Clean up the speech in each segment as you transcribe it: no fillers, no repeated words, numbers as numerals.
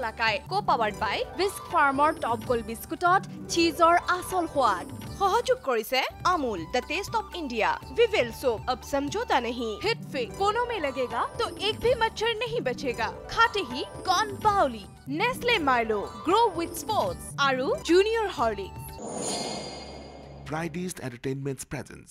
Borola Kai, co-powered by Whisk Farmer Top Gold Biscuitot, cheeseor asol hwad. सहयोग करिसे Amul the taste of India Vivel soap अब समझौता नहीं hit फिक कोनों में लगेगा तो एक भी मच्छर नहीं बचेगा खाते ही कॉर्न बाउली Nestle Milo grow with sports आरु junior Horlicks Fridays Entertainment's presence.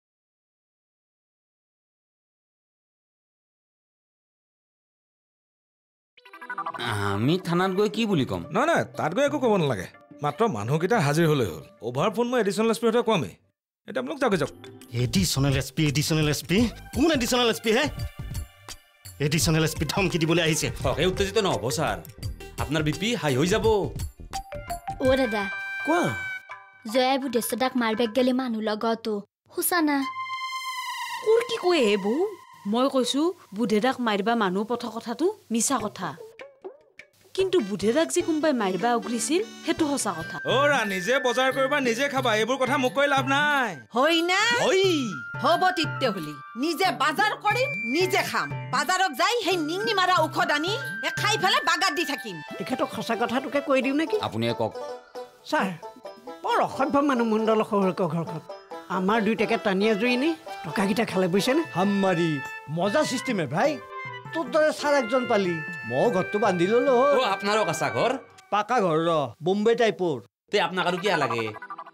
আমি থানাত গৈ কি বুলি কম না না তাত গৈ একো ক'ব নালাগে মাত্ৰ মানুহকেইটা হাজিৰ হ'লেই হ'ল অভাৰ ফোন মই এডিশ্যনেল এছ পি হতে কমেই এটা আপোনালোক যাওক যাওক এডিশ্যনেল এছ পি কোন এডিশ্যনেল এছ পি হে এডিশ্যনেল এছ পি ধমকি দিবলৈ আহিছে এই উত্তেজিত নহ'ব ছাৰ আপোনাৰ বিপি হাই হৈ যাব অ দাদা কোৱা জয়াই বুধেশ্বদাক মাৰবেক গেলে মানুহ লগতো হুছানা কোৰ কি কয় হে বৌ মই কৈছো বুধেদাক মাৰিবা মানুহ পথ কথাটো মিছা কথা কিন্তু বুধেদাক যে কোনবাই মাৰিবা উগৰিছিল হেতু সঁচা কথা ওৰা নিজে বজাৰ কৰিবা নিজে খাবা এইবোৰ কথা মোক কৈ লাভ নাই হয় না হই হ'ব তিত্তে হলি নিজে বাজাৰ কৰিম নিজে খাম বাজাৰত যাই সেই নিংনি মাৰা ঔষধ আনি খাই ফেলে বাগাত দি থাকিম তেখেতক সঁচা কথাটোকে কৈ দিওঁ নেকি আপুনি কওক ছাৰ বৰ অসভ্য মানুহ মণ্ডল শহুৰকৰ ঘৰখন আমাৰ দুইটাকে টানি আজৰি নি টকাকেইটা খালে বুজিছেনে হাম্মাৰি মজা চিষ্টেমে ভাই তোৰ দৰে ছাৰ একজন পালি মই ঘৰটো বান্ধি ললো ও আপোনাৰো কাঁচা ঘৰ পাকা ঘৰ ৰ বোম্বে টাইপৰ তে আপোনাক আৰু কিয় লাগে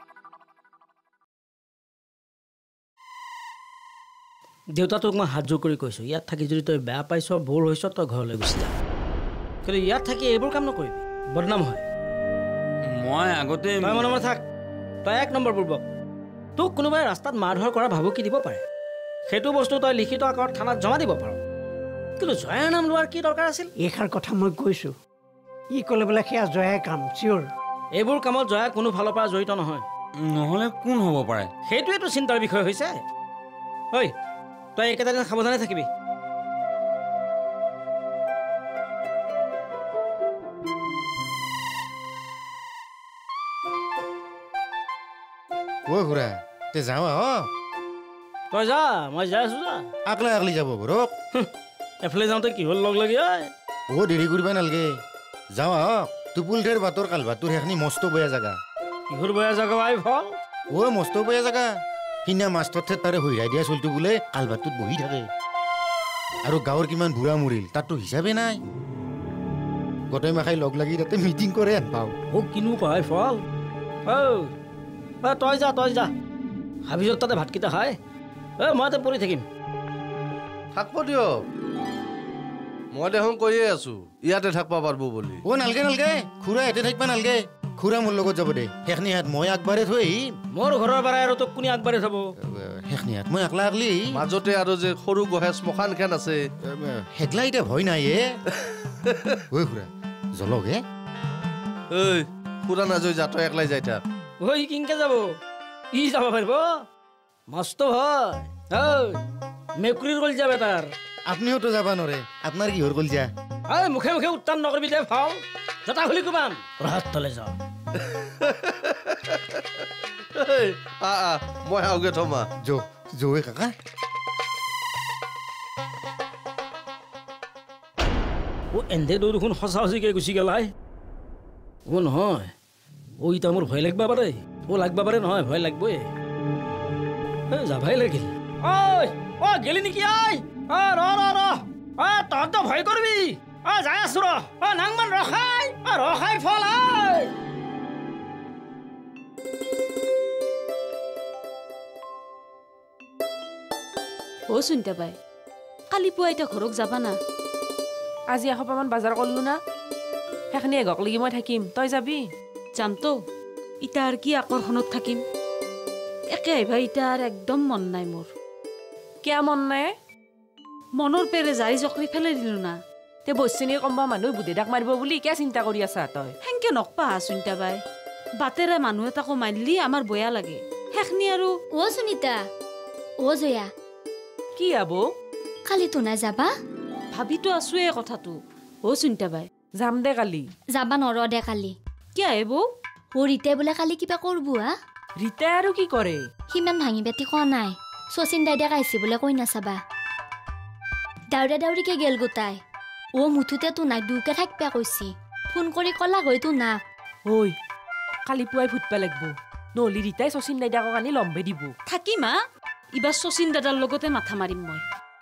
দেউতা তোক মই হাত জোৰ কৰি কৈছো ইয়াত থাকি যদি তই বেয়া পাইছ বৰ হৈছ তই ঘৰলৈ গুচি যা কিন্তু ইয়াত থাকি এইবোৰ কাম নকৰিবি বদনাম হয় মই আগতে তই মনে মনে থাক তই এক নম্বৰ পূৰ্বক তোক কোনোবাই ৰাস্তাত মাৰ ধৰ কৰা ভাবুকি দিব পাৰে সেইটো বস্তু তই লিখিত আকাৰত থানাত জমা দিব পাৰ কিন্তু জয়াৰ নাম লোৱাৰ কি দৰকাৰ আছিল এইষাৰ কথা মই কৈছোঁ ই ক'লে বোলে সেয়া জয়াই কাম চিয়'ৰ এইবোৰ কামত জয়া কোনো ফালৰ পৰা জড়িত নহয় নহ'লে কোন হ'ব পাৰে সেইটোৱেতো চিন্তাৰ বিষয় হৈছে ঐ তই একেটা দিন সাৱধানে থাকিবি ও খুৰা তে যাওঁ তই যা মই যাই আছো যা আকলা আকলি যাব ঘৰক এফালে যাওঁতে কি হ'ল লগ লাগি ও দেৰি কৰিব নালাগে যাওঁ টোপুলঠেৰ বাটৰ কালভাটোৰ সেইখিনি মস্ত বেয়া জেগা কিহৰ বেয়া জেগা আই ফল ও মস্ত বেয়া জেগা সিদিনা মাষ্টৰ ঠেত তাৰে হৈৰাই দিয়া চলটো বোলে কালভাটোত বহি থাকে আৰু গাঁৱৰ কিমান বুঢ়া মৰিল তাততো হিচাপে নাই গোটেই মাখাই লগ লাগি তাতে মিটিং কৰে পাওঁ ও কিনো কয় ফল তই যা হাবিজত তাতে ভাতকেইটা খাই মই তাতে পৰি থাকিম থাকব দিয়ক মই দেখোন কৈয়ে আছো ইয়াতে থাকবা পাৰব বুলি ও নালগে খুৰা ইয়াতে থাকিবা নালগে খুৰা মোৰ লগত যাব দে সেইখিনি হাত মই আগবাঢ়ি থৈ মোৰ ঘৰৰ পৰা আৰু তোক কোনে আগবাঢ়ি থব সেইখিনি হাত মই আকলা আকলি মাজতে আৰু যে সৰু গহে শ্মশানখন আছে সেইগিলা এতিয়া ভয় নাই ঐ খুৰা জলক ঐ খুৰা নাযায় যা তই একলাই যাই থাক ঐ কিনকে যাব ই যাব পাৰিব মস্ত হয় মেকুৰীৰ গল যাবে তাৰ আপুনিওতো যাবা নৰে আপোনাৰ কিহৰ গল যা মুখে মুখে উত্তান নকৰিবি দে ফাও জটা খুলি কোবাম ৰহাত তলে যাওঁ মই আউগে থমা জৌৱে কাকা ও এন্ধে দেখোন সঁচা সঁচিকে গুচি গেলাই ও নহয় ও ইতা মোৰ ভয় লাগবা পাৰে ও লাগবা পাৰে নহয় ভয় লাগবই যাবাই লাগিল ঐ গেলি নেকি তহঁত ভয় কৰিবি যাই আছো নাংমান ৰখাই ফল চিন্তা পাই কালি পুৱা এতিয়া ঘৰক যাবা না আজি এসপামান বজাৰ কৰিলো না সেইখিনি এগক লাগি মই থাকিম তই যাবি যামতো ইটা আৰু কি আকৰ্ষণত থাকিম একে আহিবা ইটা আৰু একদম মন নাই মোৰ কিয় মন নাই মনৰ পেৰে জাৰি জকৰি ফেলাই দিলো না তে বৈশ্বিনীৰ কম্বা মানুহ বুধেদাক মাৰিব বুলি কিয় চিন্তা কৰি আছা তই সেনকে নকপা চিন্তা বাই বাটেৰে মানুহ এটাকো মাৰিলি আমাৰ বয়া লাগে সেইখিনি আৰু অ সুনিতা অ জয়া কি আবো কালি তো না যাবা ভাবিতো আছোৱে কথাটো অ চিন্তা বাই যাম দে কালি যাবা নৰ দে কালি কি আহিব ও ৰীতে বোলে কালি কিবা কৰবো ৰীতে আৰু কি কৰে সিমান ভাঙি বেটি কোৱা নাই শচীন দাইদাক আহিছে বোলে কৈ নাচাবা দাউৰা দাউৰিকে গেল গোটাই ও মুঠুতে তো নাক দুকে থাকবা কৈছি ফোন কৰি কলা গৈতো না ঐ কালি পুৱাই ফুটবা লাগব নহলি ৰীতাই শচীন দাইদাকক আনি লম্বে দিব থাকি মা ইবাৰ শচীন দাদাৰ লগতে মাথা মাৰিম মই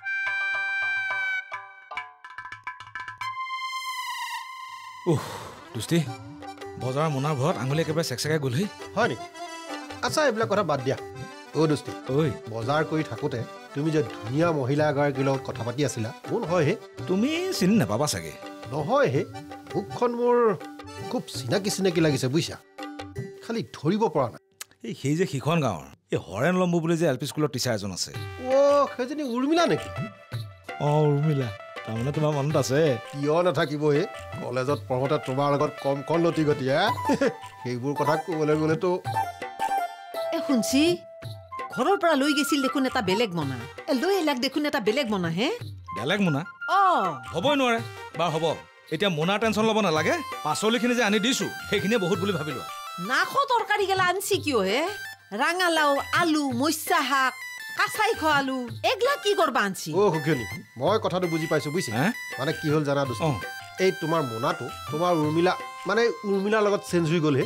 দুষ্টি বজাৰৰ মোনাৰ ভৰত আঙুলি একেবাৰে চেকচেকাই গ'লহি হয় নেকি আচ্ছা এইবিলাক কথা বাদ দিয়া দুষ্টি ঐ বজাৰ কৰি থাকোঁতে তুমি যে ধুনীয়া মহিলা এগৰাকীৰ লগত কথা পাতি আছিলা কোন হয় হে তুমি চিনি নাপাবা চাগে নহয় হে মুখখন মোৰ খুব চিনাকি লাগিছে বুজিছা খালি ধৰিব পৰা নাই সেই যে সিখন গাঁৱৰ এই হৰেণ লম্বু বুলি যে LP স্কুলৰ টিচাৰ এজন আছে সেইজনী উৰ্মিলা নেকি উৰ্মিলা তাৰমানে তোমাৰ মনত আছে কিয় নাথাকিব হে কলেজত পঢ়োতে তোমাৰ লগত কম লতি গতি সেইবোৰ কথা ক'বলৈ গ'লেতো শুনছি ঘৰৰ পৰা লৈ গৈছিল দেখোন এটা বেলেগ মনা লৈ আহিলাক দেখোন এটা বেলেগ মনা হে বেলেগ মোনা হ'বই নোৱাৰে বাৰু হ'ব এতিয়া মোনাৰ টেনশ্যন ল'ব নালাগে পাচলিখিনি যে আনি দিছো সেইখিনিয়ে বহুত বুলি ভাবিলো নাখ তৰকাৰী গেলা আনছি কিয় হে ৰাঙালাও আলু মইচা শাক কাঁচাই খোৱালো এগলা কি কৰবা আনছি সুখিয়নি মই কথাটো বুজি পাইছো বুজিছে মানে কি হ'ল জানা দোস্ত এই তোমাৰ মোনাটো তোমাৰ উৰ্মিলাৰ লগত চেঞ্জ হৈ গ'ল হে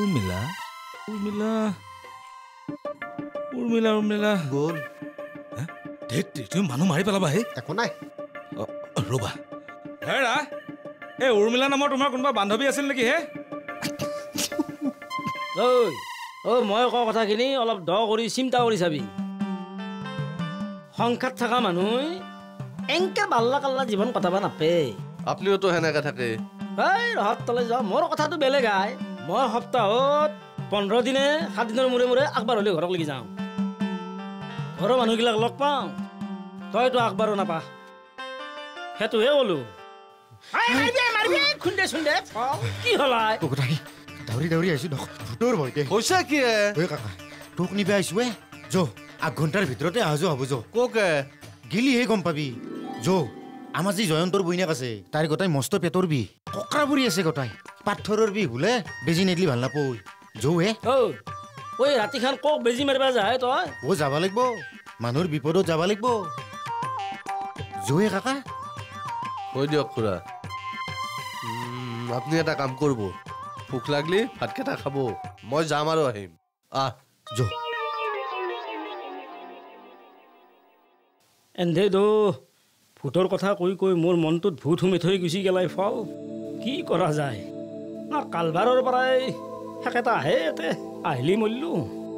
উৰ্মিলা গ'ল তুমি মানুহ মাৰি পেলাবা হে একো নাই ৰবা হেৰা এই উৰ্মিলা নামৰ তোমাৰ কোনোবা বান্ধৱী আছিল নেকি হে মই কোৱা কথাখিনি অলপ দ কৰি চিন্তা কৰি চাবি সংখ্যাত থকা মানুহ এনকে বাল্লা কাল্লা জীৱন কটাব নাপে আপুনিওতো সেনেকে থাকে ৰহাত তলে যোৱা মোৰ কথাটো বেলেগ আই মই সপ্তাহত 15 দিনে 7 দিনৰ মূৰে আকবাৰ হ'লে ঘৰক লাগি যাওঁ ঘৰৰ মানুহবিলাক লগ পাওঁ তইতো আকবাৰো নাপা সেইটোহে ক'লো কি হলাই দাউৰি আহিছো ভোটৰ ভয়তে হৈছে কি কাকা তোক নিবে আহিছো আগ ঘণ্টাৰ ভিতৰতে আহা যোৱা হ'ব কোকে গিলিহে গম পাবি আমাৰ যি জয়ন্তৰ বৈনাক আছে তাইৰ গোটাই মস্ত পেটৰ বিষ ককৰা বুৰি আছে গোটাই পাথৰৰ বিষ বোলে বেজি নেদলি ভাল নাপয় হে ৰাতিখন কক বেজি মাৰিবা যায় তই যাব লাগিব মানুহৰ বিপদত যাব লাগিব হে কাকা হৈ দিয়ক খুৰা আপুনি এটা কাম কৰিব ভোক লাগলি ভাতকেইটা খাব মই যাম আৰু আহিম এন্ধে ভূতৰ কথা কৈ মোৰ মনটোত ভূত সুমি থৈ গুচি গেলাই ফল কি কৰা যায় না কালবাৰৰ পৰাই সেকেটা আহে ইয়াতে আহিলি মৰিলো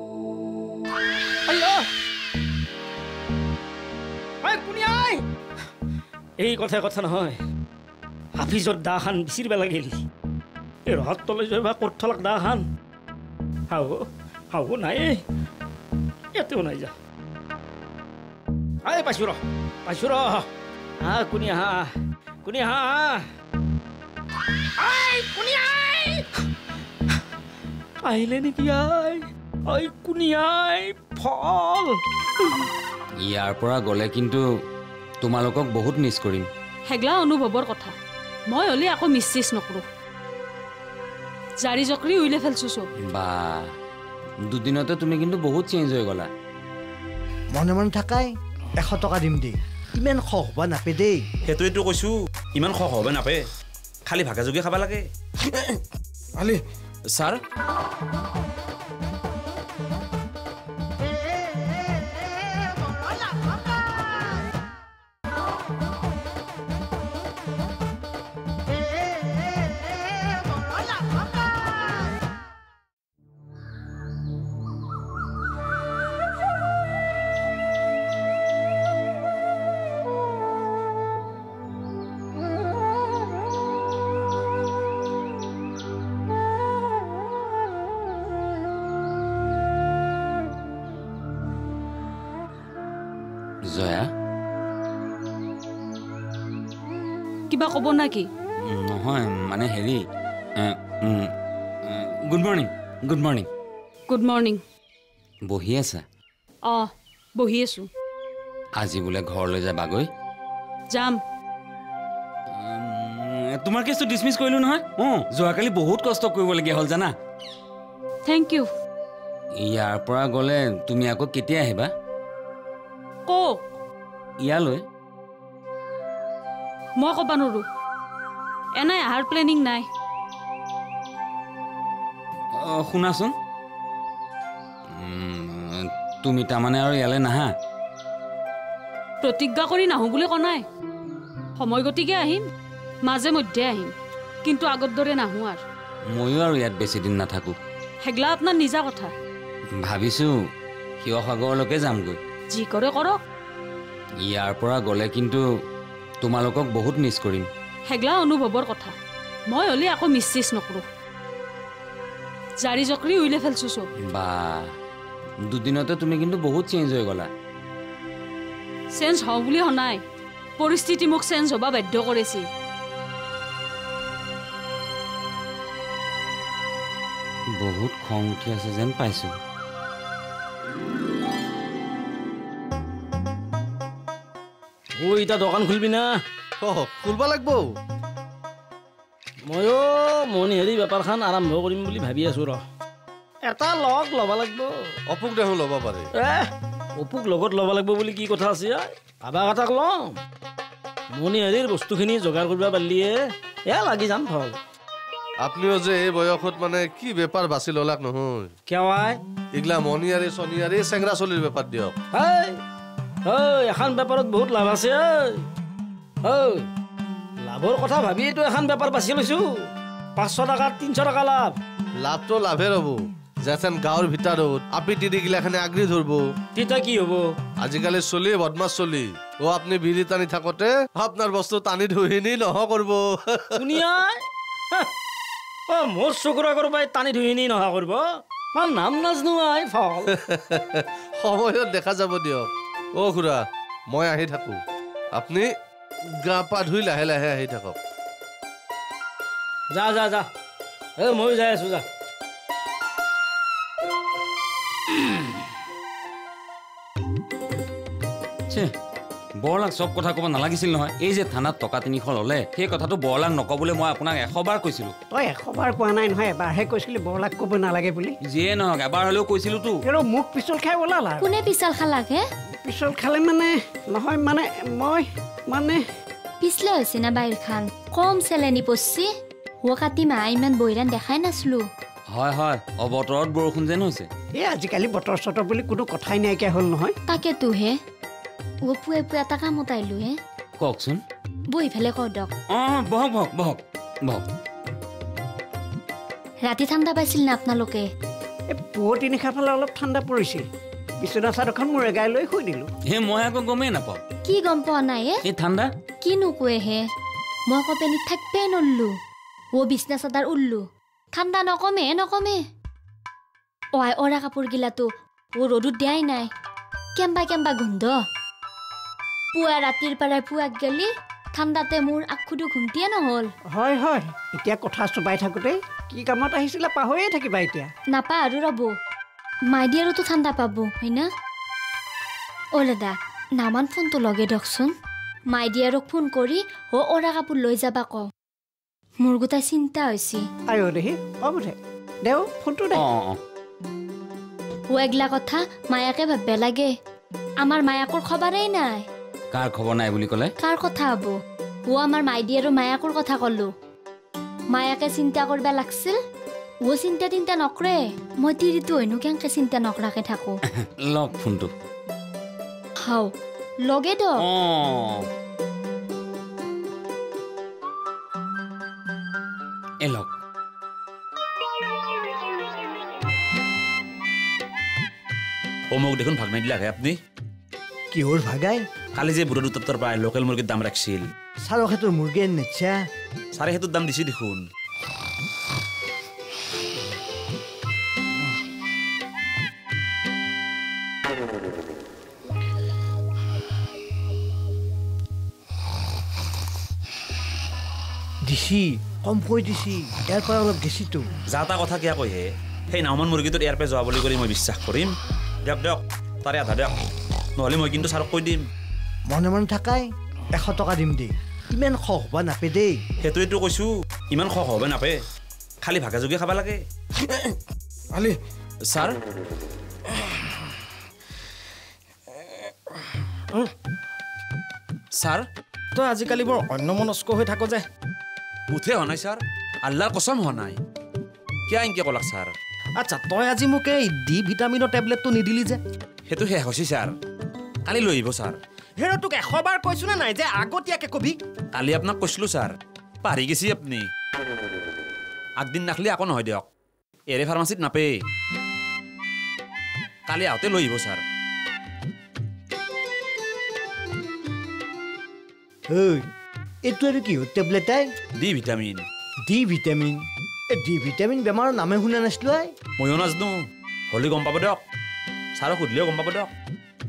এই কথা নহয় হাফিজৰ দাখান বিচিৰিব লাগিল এই ৰহাত তলে যাই বা ক'ত থলাক দাখান হাও নাই ইয়াতেও নাই যা পাইছো ৰ কোনি আহা আহিলে নেকি কুনিয়াই ফল ইয়াৰ পৰা গ'লে কিন্তু তোমালোকক বহুত মিছ কৰিম হেগলা অনুভৱৰ কথা মই হ'লে আকৌ মিছ নকৰোঁ জাৰি জকৰি উইলে ফেলছো বা দুদিনতে তুমি কিন্তু বহুত চেঞ্জ হৈ গ'লা মনে থাকাই 100 টকা দিম দেই ইমান খহ হ'ব নাপে দেই সেইটোৱেতো কৈছো ইমান খহ হ'ব নাপে খালি ভাগা যোগে খাব লাগে আলি ছাৰ জয়া কিবা ক'ব নাকি নহয় মানে হেৰি গুড মৰ্ণিং বহি আছা বহি আছো আজি বোলে ঘৰলৈ যাবাগৈ যাম তোমাৰ কেছটো ডিছমিছ কৰিলো নহয় যোৱাকালি বহুত কষ্ট কৰিবলগীয়া হ'ল জানা থেংক ইউ ইয়াৰ পৰা গ'লে তুমি আকৌ কেতিয়া আহিবা কক ইয়ালৈ মই ক'ব নোৱাৰো এনাই আহাৰ প্লেনিং নাই শুনাচোন তুমি তাৰমানে আৰু ইয়ালৈ নাহা প্ৰতিজ্ঞা কৰি নাহো বুলি কোৱা নাই সময় গতিকে আহিম মাজে মধ্যে আহিম কিন্তু আগৰ দৰে নাহো আৰু ময়ো আৰু ইয়াত বেছি দিন নাথাকো হেগলা আপোনাৰ নিজা কথা ভাবিছোঁ শিৱসাগৰলৈকে যামগৈ যি কৰে কৰক ইয়াৰ পৰা গ'লে কিন্তু তোমালোকক বহুত মিছ কৰিম হেগলা অনুভৱৰ কথা মই হ'লে আকৌ মিছ নকৰোঁ জাৰি জকৰি উইলে ফেলছো চব বা দুদিনতে তুমি কিন্তু বহুত চেঞ্জ হৈ গ'লা চেঞ্জ হওঁ বুলি শুনাই পৰিস্থিতি মোক চেঞ্জ হ'ব বাধ্য কৰিছে বহুত খং উঠি আছে যেন পাইছোঁ এতিয়া দোকান খুলবি না খুলব লাগব ময়ো মণিহাৰী বেপাৰখন আৰম্ভ কৰিম বুলি ভাবি আছো ৰ এটা লগ ল'ব লাগিব অপুক দেখোন ল'ব পাৰে অপুক লগত ল'ব লাগিব বুলি কি কথা আছে ভাবা কথাক ল'ম মণিহাৰীৰ বস্তুখিনি যোগাৰ কৰিব পাৰিলিয়ে লাগি যাম ফল আপনিও যে এই বয়সত মানে কি বেপাৰ বাছি ল'লাক নহয় কেৱাই এইগিলা মণিহাৰী চনিহাৰী চেংৰা চলিৰ বেপাৰ দিয়ক এখন বেপাৰত বহুত লাভ আছে লাভৰ কথা ভাবিয়েতো এখন বেপাৰ বাছি লৈছো 500 টকা 300 টকা লাভ লাভটো লাভে ৰ'ব যেথেন গাঁৱৰ ভিতৰত আপি তিৰিগিলাখানে আগ্ৰি ধৰব তেতিয়া কি হ'ব আজিকালি চলি বদমাছ চলি আপুনি বিৰি টানি থাকোতে আপোনাৰ বস্তু টানি ধুহিনি নহ কৰিব মোৰ চকুৰা কৰবাই টানি ধুহিনি নহা কৰিব নাম নাজনো ফল সময়ত দেখা যাব দিয়ক খুৰা মই আহি থাকো আপুনি গা পা ধুই লাহে লাহে আহি থাকক যা যা যা ময়ো যাই আছো যা বৰলাক চব কথা ক'ব নালাগিছিল নহয় এই যে থানাত টকা 300 ল'লে সেই কথাটো বৰলাক নকবলৈ মই আপোনাক 100 বাৰ কৈছিলো তই 100 বাৰ কোৱা নাই নহয় এবাৰহে কৈছিলি বৰলাক ক'ব নালাগে বুলি যিয়ে নহওক এবাৰ হ'লেও কৈছিলোতো মোক পিছল খাই ওলালা কোনে পিছল খালাকে পিছল খালে মানে নহয় মানে মই মানে পিছলে হৈছে না বাইৰ খান কম চেলেনি পচি কাটি মা ইমান বৈৰান দেখাই নাছিলো হয় হয় অবতৰত বৰষুণ যেন হৈছে আজিকালি বতৰ চতৰ বুলি কোনো কথাই নাইকিয়া হ'ল নহয় তাকেতো হে পুৱে পুৱে এটা কামত আহিলো হে কওকচোন বহি ফেলে কওঁ দক বহক বহক বহক বহক ৰাতি ঠাণ্ডা পাইছিল না আপোনালোকে পুৱতি নিশা ফালে অলপ ঠাণ্ডা পৰিছিল বিচনা চাদৰখন মোৰ এগাই লৈ শুই দিলো মই আকৌ গমেই নাপাওঁ কি গম পোৱা নাই এই ঠাণ্ডা কিনো কোৱে হে মই কপেনিত থাকবে নল্লো বিচনা চাদৰ উল্লো ঠাণ্ডা নকমে অৰা কাপোৰ গিলাতো ৰ'দত দিয়াই নাই কেম্বা গোন্ধ পুৱা ৰাতিৰ পৰাই পুৱাক গেলি ঠাণ্ডাতে মোৰ আখুটো ঘুমটিয়ে নহ'ল হয় হয় এতিয়া কথা চবাই থাকোতে কি কামত আহিছিলে পাহৰিয়ে থাকিবা এতিয়া নাপা আৰু ৰ'ব মাইডিয়াৰোতো ঠাণ্ডা পাব হয় না দাদা নামান ফোনটো লগে দিয়কচোন মাইডিয়াৰক ফোন কৰি অৰা কাপোৰ লৈ যাবা কওঁ মোৰ গোটাই চিন্তা হৈছে দেহি হ'ব দে দেও ফোনটো দে এগলা কথা মায়াকে ভাববে লাগে আমাৰ মায়াকৰ খবৰেই নাই কাৰ খবৰ নাই বুলি ক'লে কাৰ কথা হ'ব আমাৰ মাইডি আৰু মায়াকৰ কথা ক'লো মায়াকে চিন্তা কৰবা লাগছিল চিন্তা নকৰে মই তিৰিটো হয়নো কেনেকে চিন্তা নকৰাকে থাকো লগ ফোনটো হাও লগে দ লগ মোক দেখোন ভাগ মাৰি দিলাকে আপুনি কিহৰ ভাগাই কালি যে বুঢ়া দুটাৰ পৰা লোকেল মুৰ্গীৰ দাম ৰাখিছিল ছাৰৰ ক্ষেত্ৰৰ মুৰ্গী নিচ্ছা ছাৰে সেইটোৰ দাম দিছে দেখোন দিছি কমকৈ দিছি ইয়াৰ পৰা অলপ গেছিতো যা তা কথা কিয় কয় হে সেই নাওমান মুৰ্গীটোত ইয়াৰ পৰা যোৱা বুলি কৰি মই বিশ্বাস কৰিম দিয়ক তাৰে আধা দিয়ক নহ'লে মই কিন্তু ছাৰক কৈ দিম মনে মনে থাকাই 100 টকা দিম দেই ইমান খহ হ'ব নাপে দেই সেইটোৱেতো কৈছোঁ ইমান খহ হ'ব নাপে খালি ভাগে যোগে খাব লাগে আলি ছাৰ ছাৰ তই আজিকালি বৰ অন্যমনস্ক হৈ থাক যে মুঠে হোৱা নাই ছাৰ আল্লাহৰ কসম হোৱা নাই কিয় এনকে ক'লাক ছাৰ আচ্ছা তই আজি মোক এই ডি ভিটামিনৰ টেবলেটটো নিদিলি যে সেইটো শেষ হৈছে ছাৰ কালি লৈ আহিব ছাৰ হেৰ তোক 100 বাৰ কৈছো না নাই যে আগতীয়াকে কবি কালি আপোনাক কৈছিলো ছাৰ পাহৰি গেছি আপুনি আগদিন নাখলি আকৌ নহয় দিয়ক এৰে ফাৰ্মাচিত নাপে কালি আহোঁতে লৈ আহিব ছাৰ এইটো আৰু কি tablet D vitamin D vitamin বেমাৰৰ নামে শুনা নাছিলো ময়ো নাজানো হ'লে গম পাব দিয়ক ছাৰক সুধিলেও গম পাব দিয়ক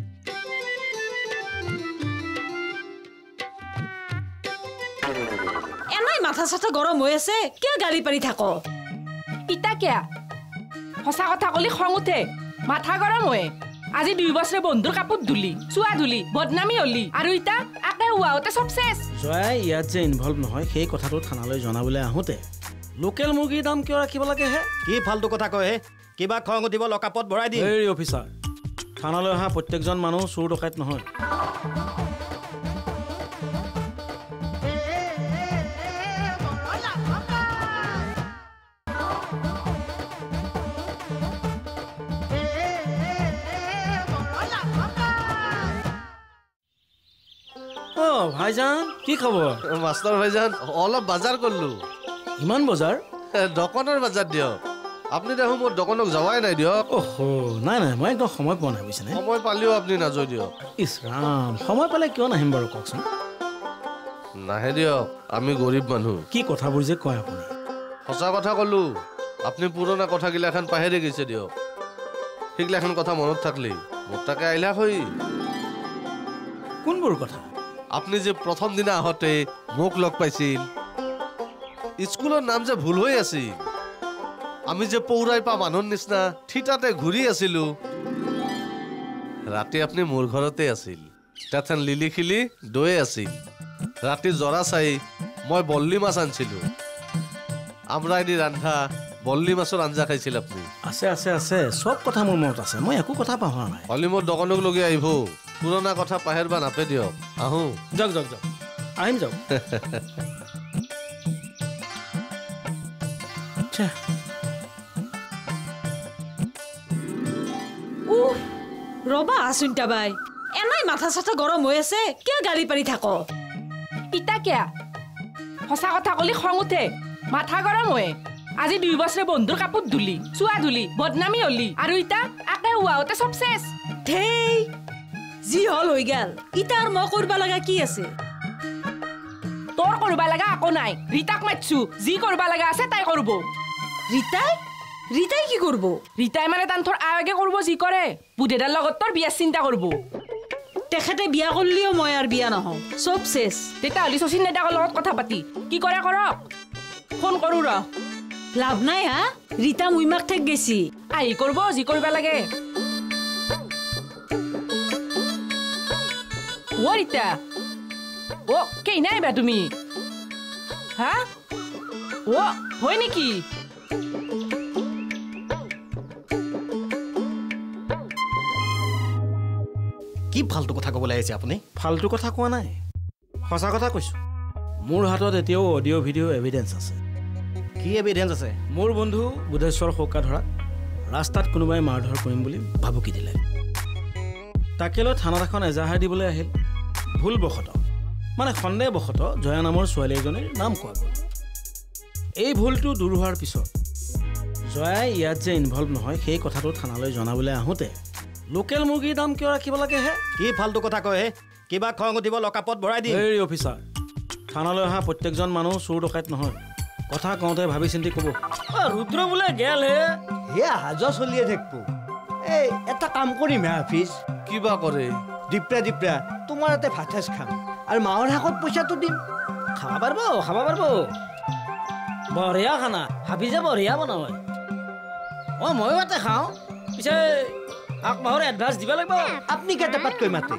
মাথা চাথা গৰম হৈ আছে কিয় গালি পাৰি থাক ইতা কিয়া সঁচা কথা কলি খং উঠে মাথা গৰম হয় আজি 2 বছৰে বন্ধুৰ কাপোৰ ধুলি চুৱা ধুলি বদনামী হলি আৰু ইতা আকে হুৱাওতে সব শেষ জয় ইয়াত যে ইনভলভ নহয় সেই কথাটো থানালৈ জনাবলৈ আহোঁতে লোকেল মুৰ্গীৰ দাম কিয় ৰাখিব লাগে হে কি ফাল্টু কথা কয় হে কিবা খং উঠিব লকাপত ভৰাই দি এই অফিচাৰ থানালৈ অহা প্ৰত্যেকজন মানুহ চোৰ ডকাইত নহয় ভাইজান কি খবৰ মাষ্টাৰ ভাইজান অলপ বজাৰ কৰিলো ইমান বজাৰ দোকানৰ বজাৰ দিয়ক আপুনি দেখোন মোৰ দোকানক যাৱাই নাই দিয়ক নাই মই একদম সময় পোৱা নাই বুজিছেনে সময় পালেও আপুনি নাযায় দিয়ক ইছ ৰাম সময় পালে কিয় নাহিম বাৰু কওকচোন নাহে দিয়ক আমি গৰীব মানুহ কি কথাবোৰ যে কয় আপুনি সঁচা কথা ক'লো আপুনি পুৰণা কথাগিলাখান পাহৰি গৈছে দিয়ক সেইগিলাখান কথা মনত থাকলি মোৰ তাকে আহিলা হৈ কোনবোৰ কথা আপনি যে প্ৰথম দিনা আহতে মোক লগ পাইছিল স্কুলৰ নাম যে ভুল হৈ আছিল আমি যে পৌৰাই পা মানুহৰ নিচিনা থিতাতে ঘূৰি আছিলো ৰাতি আপনি মোৰ ঘৰতে আছিল তাতেন লিলি খিলি দৈ আছিল ৰাতি জৰা চাই মই বল্লি মাছ আনিছিলো আমৰাই দি ৰান্ধা বল্লি মাছৰ আঞ্জা খাইছিল আপনি আছে আছে আছে সব কথা মোৰ মনত আছে মই একো কথা পাহৰা নাই হলি মোৰ দোকানক লগে আহিব পুৰণা কথা পাহেৰবা নাপে দিয়ক আহো যাওক আহিম যাওক ৰবা আচুন্তা বাই এনাই মাথা চাথা গৰম হৈ আছে কিয় গালি পাৰি থাক ইতা কিয়া সঁচা কথা কলি খং উঠে মাথা গৰম হয় আজি 2 বছৰে বন্ধুৰ কাপোৰ ধুলি চুৱা ধুলি বদনামী হলি আৰু ইতা আকে হুৱাওতে সব শেষ ধেই যি হল হৈ গেল ইতাৰ মই কৰবা লাগা কি আছে তোৰ কৰবা লাগা আকো নাই ৰীতাক মাতছু যি কৰবা লাগা আছে তাই কৰব ৰীতাই কি কৰব ৰীতাই মানে তান তোৰ আগে কৰব যি কৰে বুধেদাৰ লগত তোৰ বিয়া চিন্তা কৰব তেখেতে বিয়া করলিও মই আর বিয়া নহও সব শেষ তেতা হলি শচীন নেতাকৰ লগত কথা পাতি কি কৰে কৰক ফোন কৰো ৰ লাভ নাই হা ৰীতা মুইমাক ঠেক গেছি আহি কৰব যি কৰিবা লাগে ও ৰীতা ও কেই নাই বা তুমি হা ও হয় নেকি কি ফাল্টু কথা ক'বলৈ আহিছে আপুনি ফাল্টু কথা কোৱা নাই সঁচা কথা কৈছো মোৰ হাতত এতিয়াও অডিঅ' ভিডিঅ' এভিডেন্স আছে কি এভিডেন্স আছে মোৰ বন্ধু বুধেশ্বৰ শৌকাধৰাক ৰাস্তাত কোনোবাই মাৰধৰ কৰিম বুলি ভাবুকি দিলে তাকে লৈ থানাত এখন এজাহাৰ দিবলৈ আহিল ভুলবশতঃ মানে সন্দেহবশতঃ জয়া নামৰ ছোৱালী এজনীৰ নাম কোৱা গ'ল এই ভুলটো দূৰ হোৱাৰ পিছত জয়াই ইয়াত যে ইনভলভ নহয় সেই কথাটো থানালৈ জনাবলৈ আহোঁতে লোকেল মুৰ্গীৰ দাম কিয় ৰাখিব লাগে হে কি ফাল্টু কথা কয় হে কিবা খং উঠিব লকাপত ভৰাই দি এই অফিচাৰ থানালৈ অহা প্ৰত্যেকজন মানুহ চোৰ ডকাইত নহয় কথা কওঁতে ভাবি চিন্তি ক'ব ৰুদ্ৰ বোলে গেল হে হাজ চলিয়ে থাকব এই এটা কাম কৰিম হে হাফিজ কিবা কৰে দিপ্ৰা তোমাৰ ইয়াতে ভাত সাজ খাম আৰু মাহৰ শাকত পইচাটো দিম খাব পাৰিব বঢ়িয়া খানা হাফিজে বঢ়িয়া বনায় ময়ো ইয়াতে খাওঁ পিছে আকমাহৰ এডভান্স দিব লাগিব আপুনি কেইটাপাত কৈ মাতে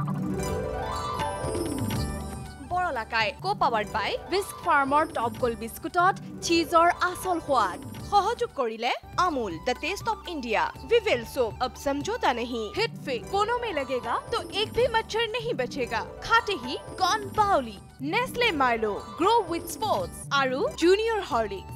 Borola Kai co-powered by Whisk Farmer Top Gold Biscuitot cheeseor asol hwad সহযোগ কৰিলে Amul the taste of India Vivel soap अब समझौता नहीं हिट फिक कोनों में लगेगा तो एक भी मच्छर नहीं बचेगा खाते ही कौन बाउली नेस्ले मार्लो ग्रो विथ स्पोर्ट्स आरु जूनियर हॉर्लिक्स